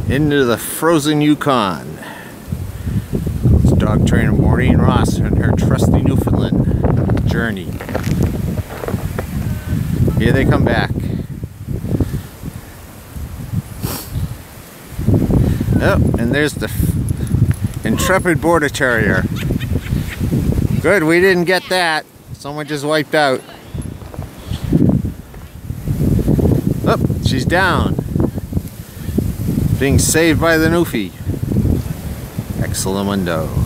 into the frozen Yukon. It's dog trainer Maureen Ross and her trusty Newfoundland journey. Here they come back. Oh, and there's the intrepid border terrier. Good, we didn't get that. Someone just wiped out. Oh, she's down. Being saved by the Newfie. Excellent window.